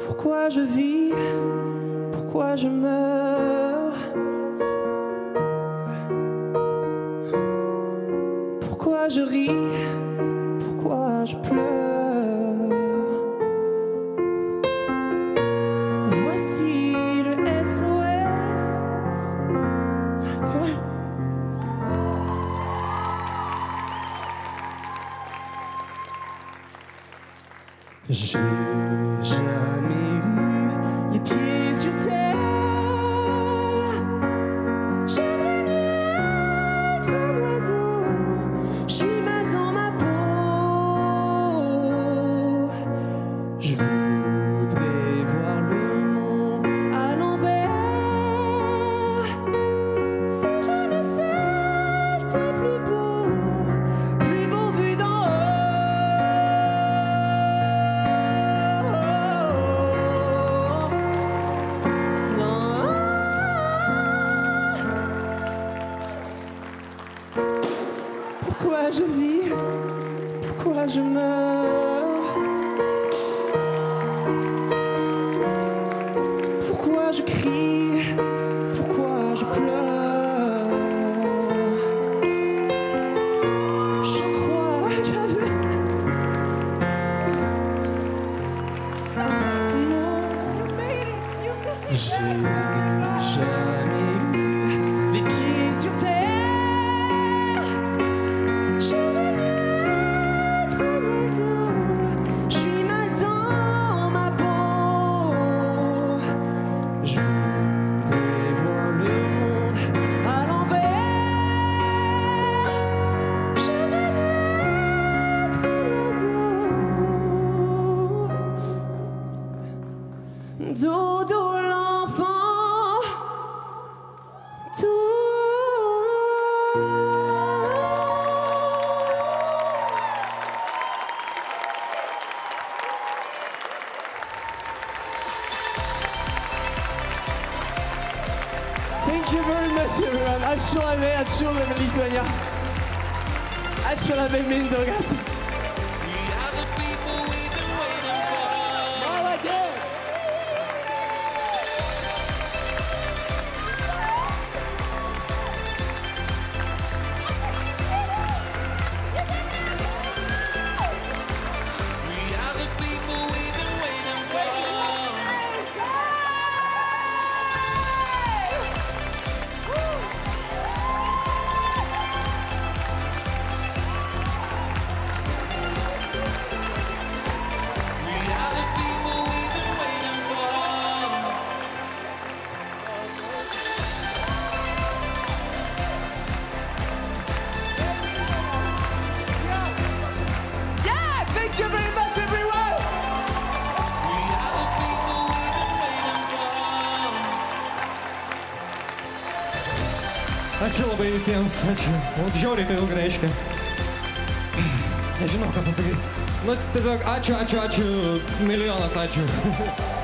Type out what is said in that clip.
Pourquoi je vis? Pourquoi je meurs? Pourquoi je ris? Pourquoi je pleure? Voici le SOS. J'ai jamais eu les pieds sur terre. J'aimerais mieux être un oiseau. Je suis mal dans ma peau. Je voudrais voir le monde à l'envers. Si jamais c'était plus beau vu d'en haut. Pourquoi je vis? Pourquoi je meurs? Pourquoi je crie? Pourquoi je pleure? Je crois que j'avais... J'ai jamais eu les pieds sur terre. J'aimerais mieux être un oiseau. Je suis mal dans ma peau. Je voudrais voir le monde à l'envers. J'aimerais mieux être un oiseau. Dodo l'enfant. Tout. Thank you very much everyone. Ačiū labai, ačiū labai Lituania. Ačiū labai Mindaugas. Ačiū labai visiems, ačiū. Mums žiauriai tai daug reiškia. Nežinau, ką pasakyti. Nu, tiesiog ačiū, milijonas ačiū.